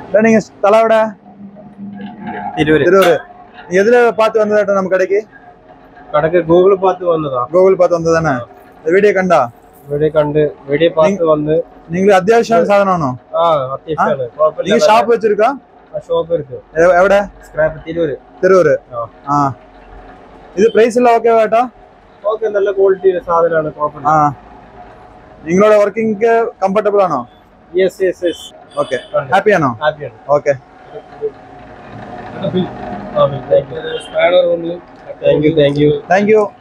நீங்க தலவட திருவூர் எதுல பார்த்து வந்ததாட்ட நம்ம கடைக்கு கூகுள் பார்த்து வந்ததா கூகுள் பார்த்து வந்ததானே வீடியோ கண்டா வீடியோ பார்த்து வந்து நீங்க அத்தியாவசிய சாதனம் ஆனோ அத்தியாவசியம் நீங்க ஷாப் வச்சிருக்கா ஷாப் இருக்கு எവിടെ ஸ்கிராப் திருவூர் இது பிரைஸ் எல்லாம் ஓகேவாட்டா ஓகே நல்ல குவாலிட்டி சாதனമാണ് குழப்பம் നിങ്ങളോட വർക്കിംഗ് കംഫർട്ടബിൾ ആണോ യെസ് ഓക്കേ ഹാപ്പി ആണോ ഓക്കേ താങ്ക് യു